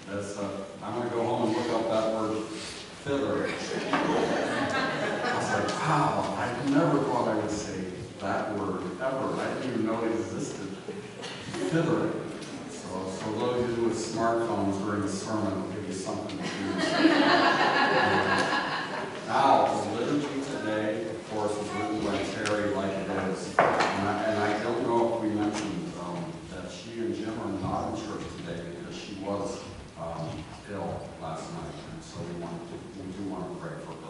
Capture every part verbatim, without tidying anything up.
That's, uh, I'm going to go home and look up that word, thither. I was like, wow, I never thought I would say that word ever. I didn't even know it existed. Thither. So, so those of you with smartphones during the sermon will give you something to do. Now, the liturgy today, of course, is written by Terry like it is. And I, and I don't know if we mentioned um, that she and Jim are not in church today because she was um, ill last night. And so we, want to, we do want to pray for her.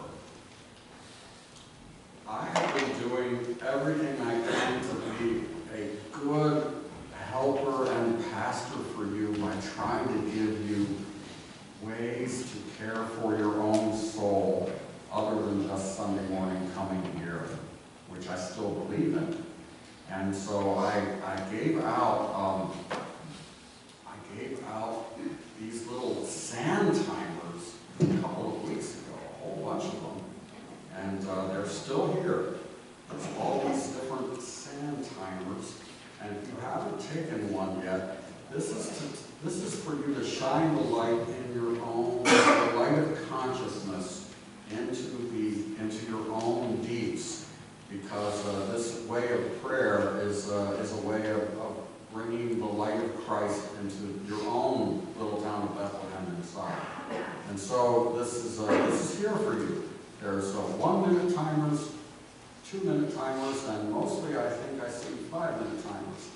I have been doing everything I can to be a good helper and pastor for you by trying to give you ways to care for your own soul other than just Sunday morning coming here, which I still believe in. And so I, I gave out um, I gave out these little sand timers a couple of weeks ago, a whole bunch of them. And uh, they're still here. There's all these different sand timers. And if you haven't taken one yet, this is to, this is for you to shine the light in your own, the light of consciousness into the into your own deeps, because uh, this way of prayer is uh, is a way of, of bringing the light of Christ into your own little town of Bethlehem inside. And so this is uh, this is here for you. There's uh, one-minute timers, two-minute timers, and mostly I think I see five-minute timers.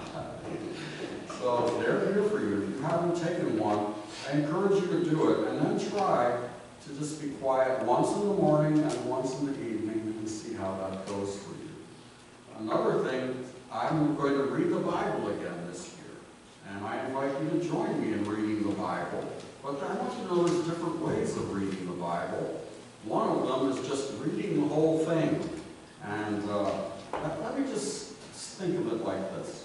So they're here for you. If you haven't taken one, I encourage you to do it, and then try to just be quiet once in the morning and once in the evening and see how that goes for you. Another thing, I'm going to read the Bible again this year, and I invite you to join me in reading the Bible. But I want you to know there's different ways of reading the Bible. One of them is just reading the whole thing. And uh, let, let me just think of it like this.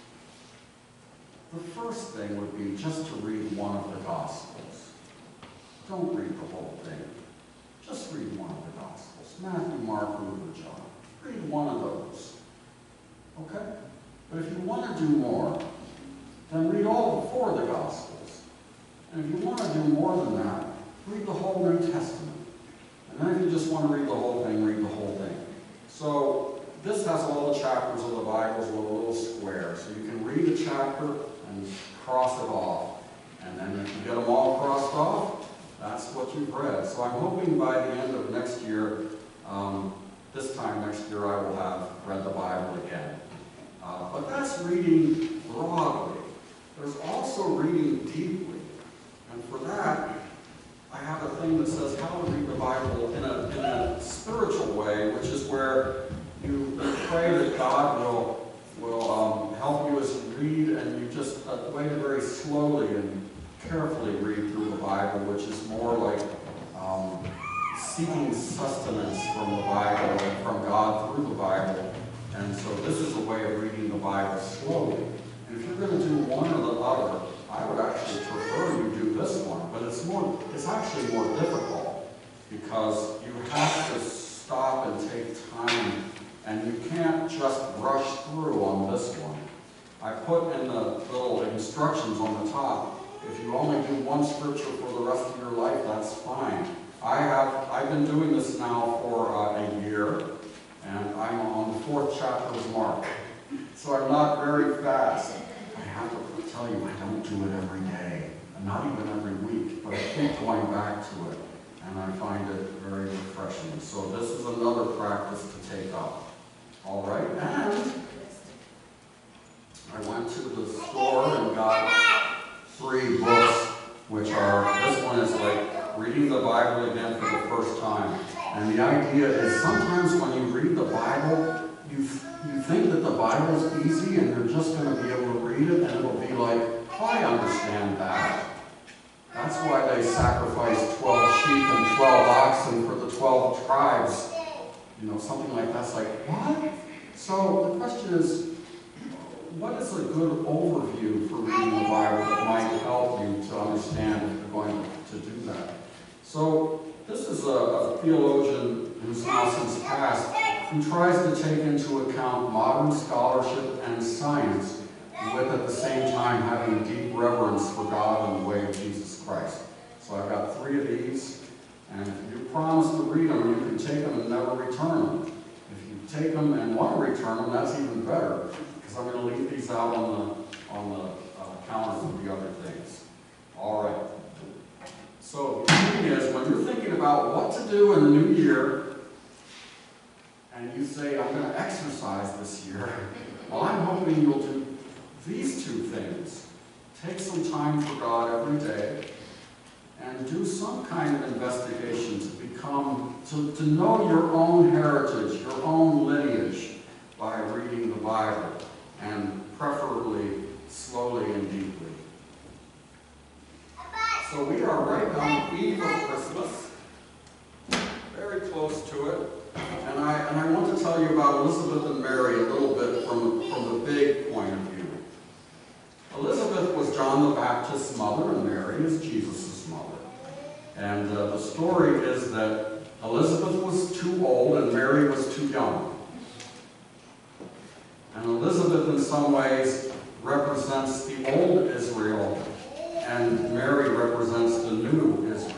The first thing would be just to read one of the Gospels. Don't read the whole thing. Just read one of the Gospels. Matthew, Mark, Luke, or John. Read one of those. Okay? But if you want to do more, then read all four of the Gospels. And if you want to do more than that, read the whole New Testament. And then if you just want to read the whole thing, read the whole thing. So this has all the chapters of the Bible with a little square. So you can read a chapter and cross it off. And then if you get them all crossed off, that's what you've read. So I'm hoping by the end of next year, um, this time next year, I will have read the Bible again. Uh, but that's reading broadly. There's also reading deeply. And for that, I have a thing that says how to read the Bible in a, in a spiritual way, which is where you pray that God will, will um, help you as you read, and you just uh, wait very slowly and carefully read through the Bible, which is more like um, seeking sustenance from the Bible and from God through the Bible. And so this is a way of reading the Bible slowly. And if you're going to do one or the other, I would actually prefer you do this one, but it's more, it's actually more difficult because you have to stop and take time, and you can't just rush through on this one. I put in the little instructions on the top, if you only do one scripture for the rest of your life, that's fine. I have, I've been doing this now for uh, a year, and I'm on the fourth chapter of Mark. So I'm not very fast. I have to tell you, I don't do it every day, and not even every week, but I keep going back to it, and I find it very refreshing. So this is another practice to take up. All right, and I went to the store and got three books, which are, this one is like reading the Bible again for the first time. And the idea is sometimes when you read the Bible, you, you think that the Bible is easy and you're just going to be able to read it and it'll be like, oh, I understand that. That's why they sacrificed twelve sheep and twelve oxen for the twelve tribes. You know, something like that's like, what? So the question is, what is a good overview for reading the Bible that might help you to understand if you're going to do that? So this is a, a theologian who's now since passed, who tries to take into account modern scholarship and science with at the same time having deep reverence for God and the way of Jesus Christ. So I've got three of these, and if you promise to read them, you can take them and never return them. If you take them and want to return them, that's even better, because I'm going to leave these out on the, on the uh, counters with the other things. All right. So the thing is, when you're thinking about what to do in the new year, and you say, I'm going to exercise this year, well, I'm hoping you'll do these two things. Take some time for God every day, and do some kind of investigation to become, to, to know your own heritage, your own lineage, by reading the Bible, and preferably slowly and deeply. So we are right on the eve of Christmas, very close to it, and I, and I want to tell you about Elizabeth and Mary a little bit from, from the big point of view. Elizabeth was John the Baptist's mother, and Mary is Jesus' mother. And uh, the story is that Elizabeth was too old and Mary was too young. And Elizabeth in some ways represents the old Israel, and Mary represents the new Israel.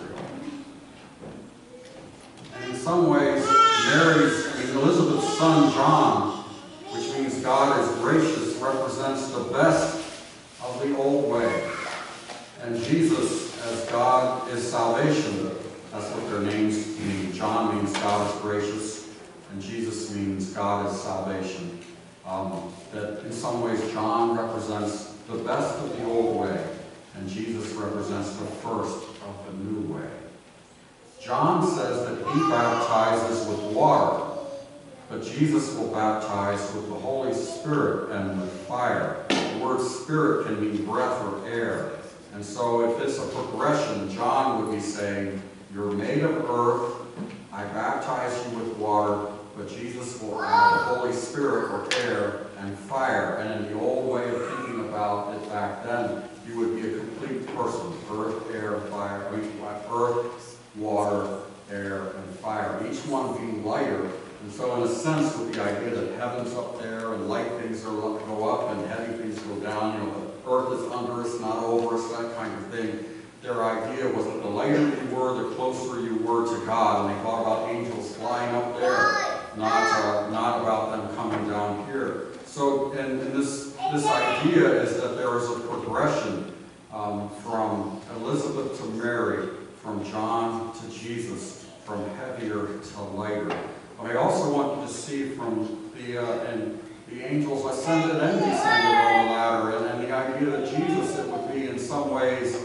And in some ways, Mary's, I mean, Elizabeth's son John, which means God is gracious, represents the best of the old way. And Jesus, as God is salvation, that's what their names mean. John means God is gracious, and Jesus means God is salvation. Um, that in some ways John represents the best of the old way, and Jesus represents the first of the new way. John says that he baptizes with water, but Jesus will baptize with the Holy Spirit and with fire. The word spirit can mean breath or air. And so if it's a progression, John would be saying, you're made of earth, I baptize you with water, but Jesus will add the Holy Spirit or air and fire. And in the old way of thinking about it back then, you would be a complete person. Earth, air, fire, I mean, earth, water, air, and fire. Each one being lighter. And so in a sense, with the idea that heaven's up there and light things are, go up and heavy things go down, you know, the earth is under us, not over us, that kind of thing. Their idea was that the lighter you were, the closer you were to God. And they thought about angels flying up there, not, uh, not about them coming down here. So, and, and this, this idea is that there is a progression um, from Elizabeth to Mary, from John to Jesus, from heavier to lighter. But I also want you to see from the, uh, and the angels ascended and descended on the ladder, and, and the idea that Jesus, it would be in some ways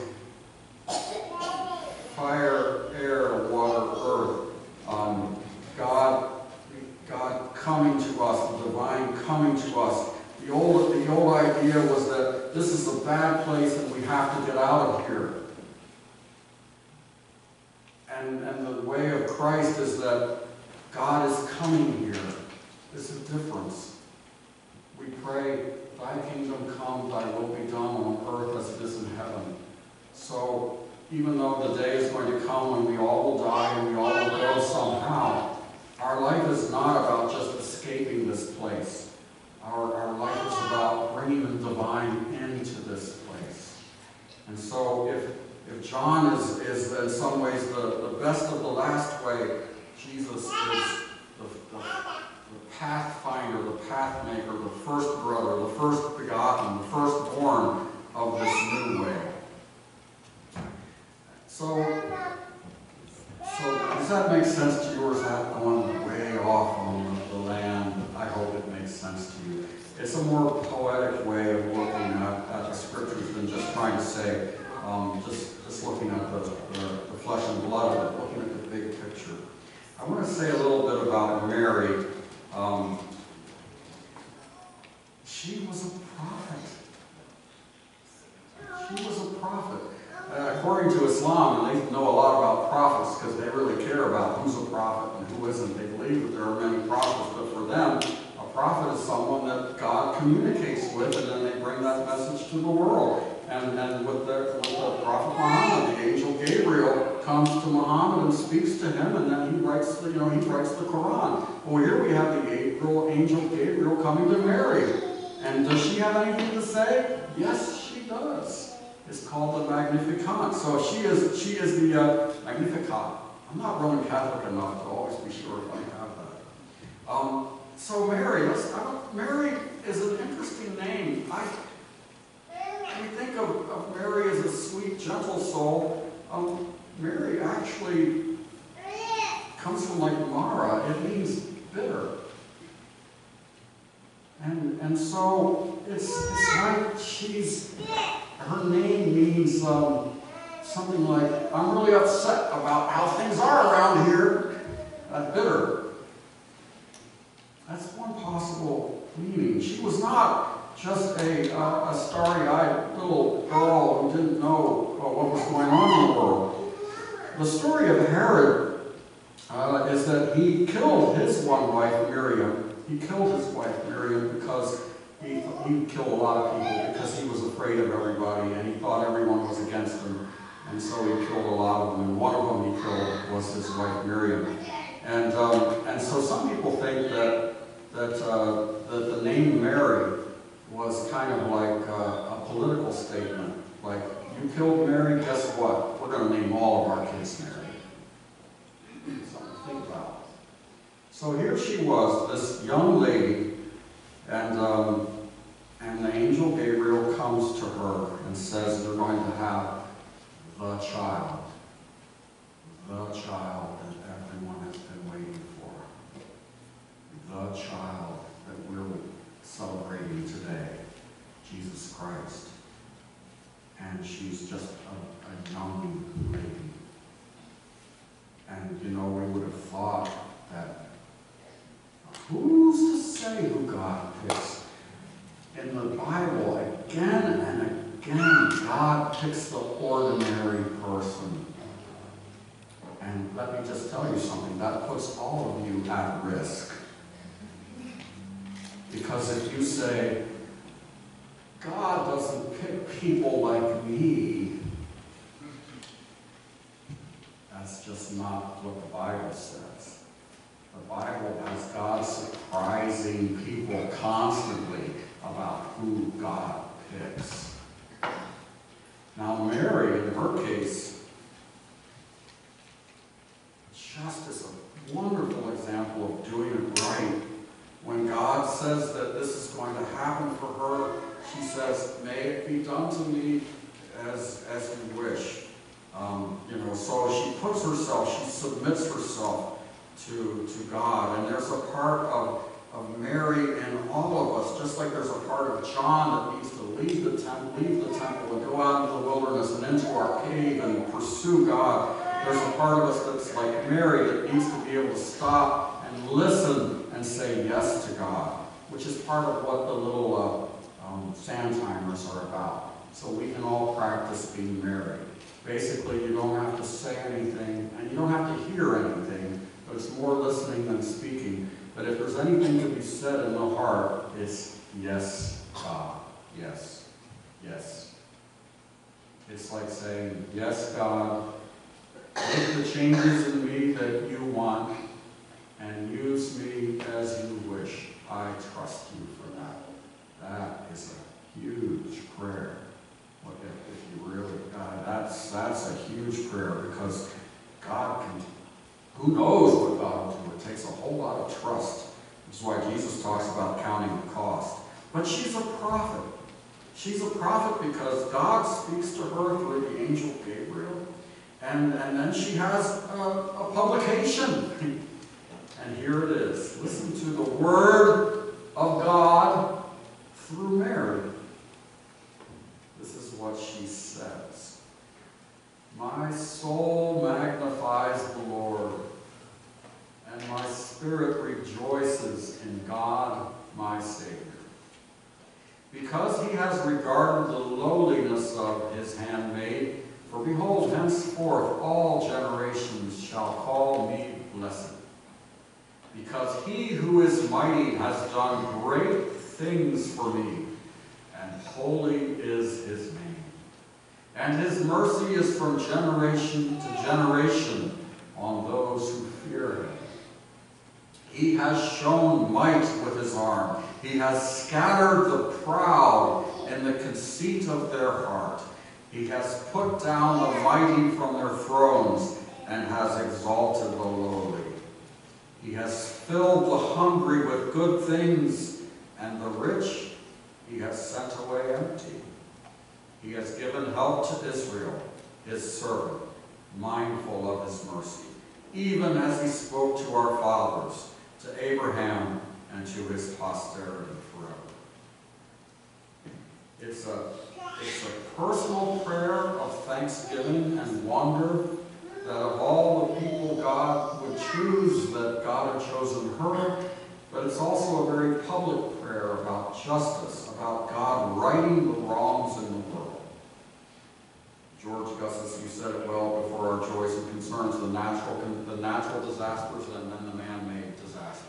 fire, air, water, earth, um, God, God coming to us, the divine coming to us. The old, the old idea was that this is a bad place and we have to get out of here. And, and the way of Christ is that God is coming here. There's a difference. We pray, thy kingdom come, thy will be done on earth as it is in heaven. So even though the day is going to come when we all will die and we all will go somehow, our life is not about just escaping this place. Our, our life is about bringing the divine into this place. And so if, if John is, is in some ways the, the best of the last way, Jesus is the, the, the pathfinder, the pathmaker, the first brother, the first begotten, the firstborn of this new way. So, so does that make sense to you, or is that going way off on the land? I hope it makes sense to you. It's a more poetic way of looking at, at the scriptures than just trying to say, um, just, just looking at the, the, the flesh and blood of it, looking at the big picture. I want to say a little bit about Mary. Um, she was a prophet. She was a prophet. Uh, according to Islam, and they know a lot about prophets because they really care about who's a prophet and who isn't. They believe that there are many prophets, but for them, a prophet is someone that God communicates with, and then they bring that message to the world. And, and with, the, with the prophet Muhammad, the angel Gabriel comes to Muhammad and speaks to him, and then he writes the, you know, he writes the Quran. Well, here we have the angel, angel Gabriel coming to Mary. And does she have anything to say? Yes, she does. It's called the Magnificat. So she is, she is the uh, Magnificat. I'm not Roman Catholic enough to always be sure if I have that. Um, so Mary, let's, I don't, Mary is an interesting name. I, we think of, of Mary as a sweet, gentle soul. Um, Mary actually comes from like Mara. It means bitter. And, and so it's, it's like she's, her name means um, something like, I'm really upset about how things are around here. Uh, bitter. That's one possible meaning. She was not just a, uh, a starry-eyed little girl who didn't know uh, what was going on in the world. The story of Herod uh, is that he killed his one wife, Miriam. He killed his wife, Miriam, because he, he killed a lot of people because he was afraid of everybody and he thought everyone was against him. And so he killed a lot of them. And one of them he killed was his wife, Miriam. And, um, and so some people think that, that, uh, that the name Mary was kind of like uh, a political statement. Like, you killed Mary, guess what? We're going to name all of our kids Mary. Something to think about. So here she was, this young lady, and, um, and the angel Gabriel comes to her and says, you're going to have the child. The child that everyone has been waiting for. The child that we're celebrating today, Jesus Christ. And she's just a, a young lady. And, you know, we would have thought that who's to say who God picks? In the Bible, again and again, God picks the ordinary person. And let me just tell you something, that puts all of you at risk. Because if you say, God doesn't pick people like me, that's just not what the Bible says. The Bible has God surprising people constantly about who God picks. Now Mary, in her case, just is a wonderful example of doing it right. When God says that this is going to happen for her, she says, may it be done to me as, as you wish. Um, you know, so she puts herself, she submits herself to, to God. And there's a part of, of Mary in all of us, just like there's a part of John that needs to leave the temple, leave the temple and go out into the wilderness and into our cave and pursue God. There's a part of us that's like Mary that needs to be able to stop and listen and say yes to God, which is part of what the little uh, um, sand timers are about. So we can all practice being Mary. Basically, you don't have to say anything, and you don't have to hear anything, but it's more listening than speaking. But if there's anything to be said in the heart, it's yes, God, yes, yes. It's like saying, yes, God, make the changes in me that you want, and use me as you wish. I trust you for that. That is a huge prayer. What if, if you really, God, that's, that's a huge prayer, because God can, who knows what God will do. It takes a whole lot of trust. Which is why Jesus talks about counting the cost. But she's a prophet. She's a prophet because God speaks to her through the angel Gabriel. And, and then she has a, a publication. And here it is. Listen to the word of God through Mary. This is what she says. My soul magnifies the Lord, and my spirit rejoices in God my Savior, because he has regarded the lowliness of his handmaid. For behold, henceforth all generations shall call me blessed. Because he who is mighty has done great things for me, and holy is his name. And his mercy is from generation to generation on those who fear him. He has shown might with his arm. He has scattered the proud in the conceit of their heart. He has put down the mighty from their thrones and has exalted the lowly. He has filled the hungry with good things, and the rich he has sent away empty. He has given help to Israel, his servant, mindful of his mercy, even as he spoke to our fathers, to Abraham and to his posterity forever. It's a, it's a personal prayer of thanksgiving and wonder that of all the people God would choose, that God had chosen her, but it's also a very public prayer about justice, about God righting the wrongs in the world. George Gussis, you said it well before, our joys and concerns, the natural, the natural disasters and then the man-made disasters.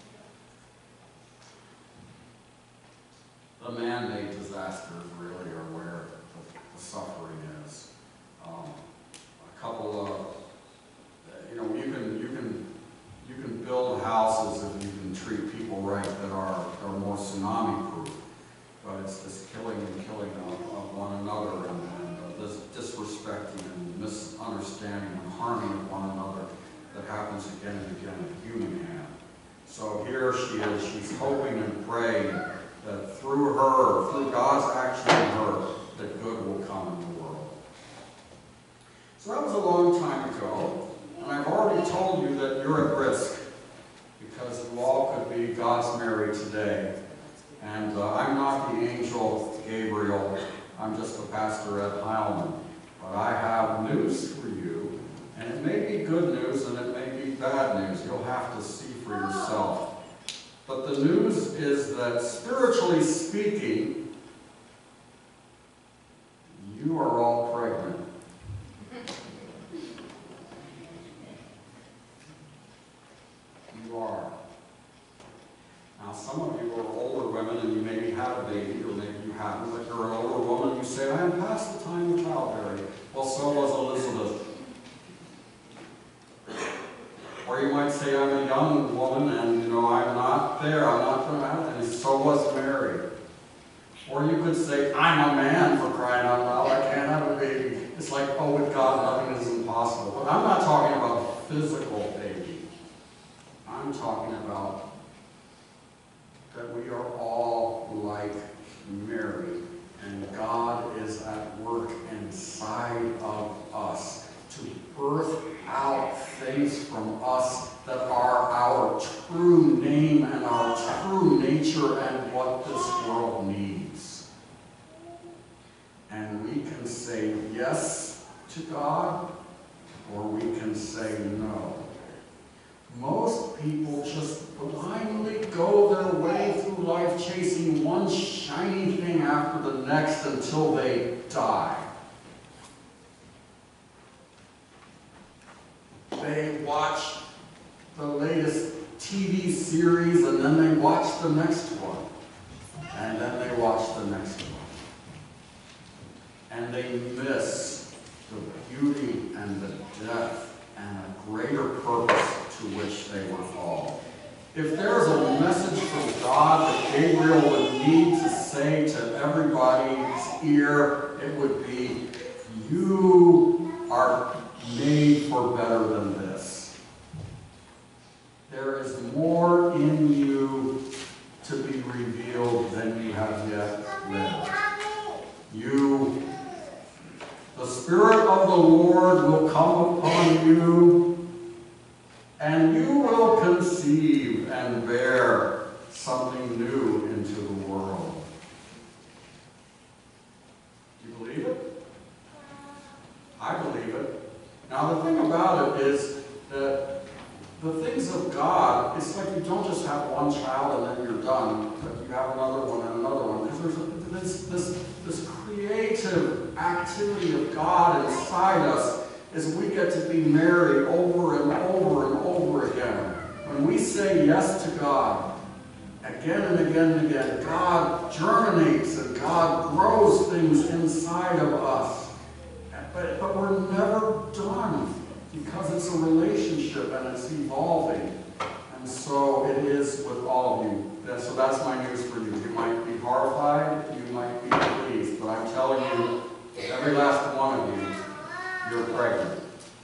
The man-made disasters really are where the, the suffering is. Um, a couple of, you know, you can you can you can build houses if you can treat people right that are are more tsunami-proof, but it's this killing and killing of, of one another and, and uh, this disrespecting and misunderstanding and harming of one another that happens again and again in the human hand. So here she is. She's hoping and praying that through her, through God's action in her, that good will come in the world. So that was a long time ago, and I've already told you that you're at risk because you all could be God's Mary today. And uh, I'm not the angel Gabriel, I'm just the pastor at Heilman. But I have news for you, and it may be good news and it may be bad news. You'll have to see for yourself. But the news is that, spiritually speaking, you are all pregnant. You are. Now, some of you are older women and you maybe had a baby, or maybe you haven't, but you're an older woman, you say, I am past the time of childbearing. Well, so was Elizabeth. Or you might say, I'm a young woman and, you know, I'm not there, I'm not going to have it. And so was Mary. Or you could say, I'm a man, for crying out loud, I can't have a baby. It's like, oh, with God, nothing is impossible. But I'm not talking about a physical baby. I'm talking about that we are all like Mary, and God is at work inside of us to birth out things from us that are our true name and our true nature and what this world needs. And we can say yes to God, or we can say no. Most people just blindly go their way through life chasing one shiny thing after the next until they die. They watch the latest T V series and then they watch the next one. And then they watch the next one. And they miss the beauty and the depth and a greater purpose to which they were called. If there's a message from God that Gabriel would need to say to everybody's ear, it would be, you are made for better than this. There is more in you to be revealed than you have yet lived. You, the Spirit of the Lord will come upon you, and you will conceive and bear something new into the world. Do you believe it? I believe it. Now, the thing about it is that the things of God, it's like you don't just have one child and then you're done, but you have another one and another one. Because there's a, this, this, this creative activity of God inside us as we get to be Mary over and over and over again. When we say yes to God, again and again and again, God germinates and God grows things inside of us. But, but we're never done because it's a relationship and it's evolving. And so it is with all of you. So that's my news for outside, you might be pleased, but I'm telling you, every last one of you, you're pregnant.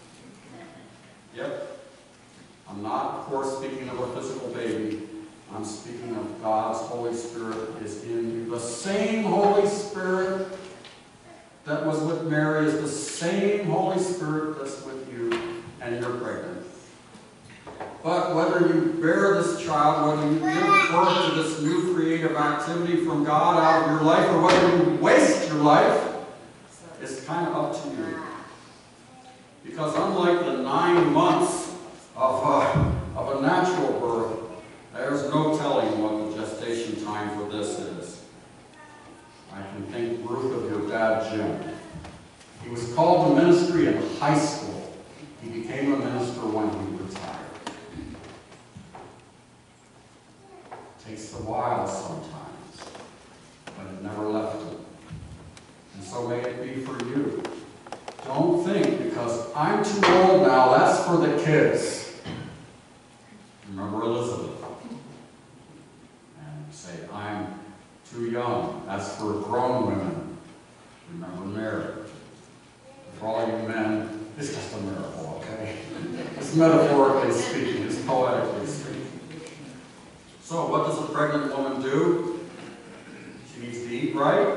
Yep. I'm not, of course, speaking of a physical baby. I'm speaking of God's Holy Spirit is in you. The same Holy Spirit that was with Mary is the same Holy Spirit that's with you, and you're pregnant. But whether you bear this child, whether you give birth to this new creative activity from God out of your life, or whether you waste your life, is kind of up to you. Because unlike the nine months of, uh, of a natural birth, there's no telling what the gestation time for this is. I can think, Ruth, of your dad, Jim. He was called to ministry in high school. He became a minister when he retired. Takes a while sometimes, but it never left him. And so may it be for you. Don't think, because I'm too old now, that's for the kids. Remember Elizabeth. And say, I'm too young, that's for grown women. Remember Mary. For all you men, it's just a miracle, okay? It's metaphorically speaking, it's poetically speaking. So what does a pregnant woman do? She needs to eat right.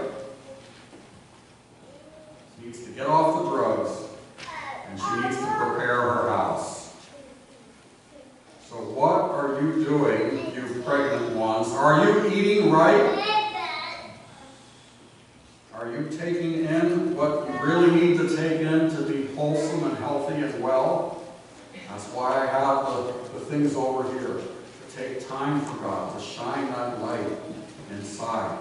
She needs to get off the drugs. And she needs to prepare her house. So what are you doing, you pregnant ones? Are you eating right? Are you taking in what you really need to take in to be wholesome and healthy as well? That's why I have the, the things over here. To take time for God, to shine that light inside.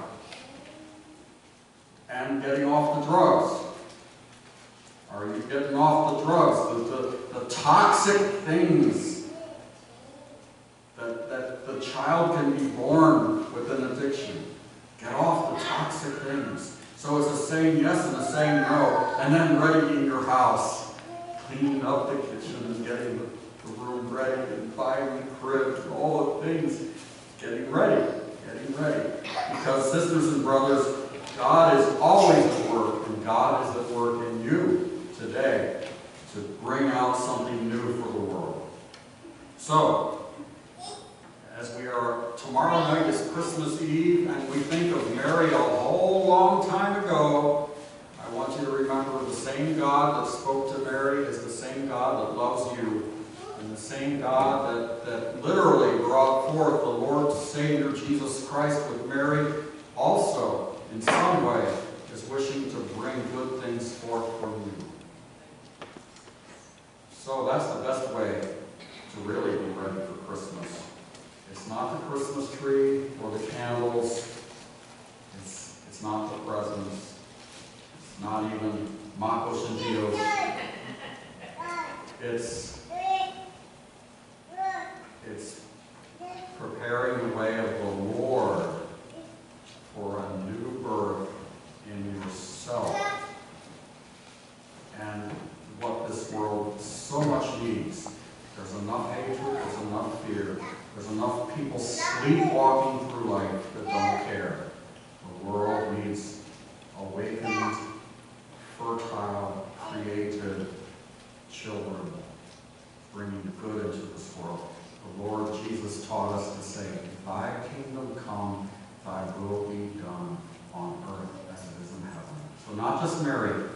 And getting off the drugs. Are you getting off the drugs? The, the, the toxic things that, that the child can be born with an addiction. Get off the toxic things. So it's a saying yes and a saying no, and then readying your house, cleaning up the kitchen and getting the, the room ready and buying the crib and all the things, getting ready, getting ready. Because sisters and brothers, God is always at work, and God is at work in you today to bring out something new for the world. So, as we are, tomorrow night is Christmas Eve, and we think of Mary a whole long time ago. I want you to remember the same God that spoke to Mary is the same God that loves you, and the same God that, that literally brought forth the Lord Savior Jesus Christ with Mary also, in some way, is wishing to bring good things forth from you. So that's the best way to really be ready for Christmas. It's not the Christmas tree or the candles. It's, it's not the presents. It's not even Makos and Dios. It's, it's preparing the way of the Lord for a new birth in yourself. And what this world so much needs. There's enough hatred, there's enough fear. There's enough people sleepwalking through life that don't care. The world needs awakened, fertile, created children bringing good into this world. The Lord Jesus taught us to say, thy kingdom come, thy will be done on earth as it is in heaven. So not just Mary,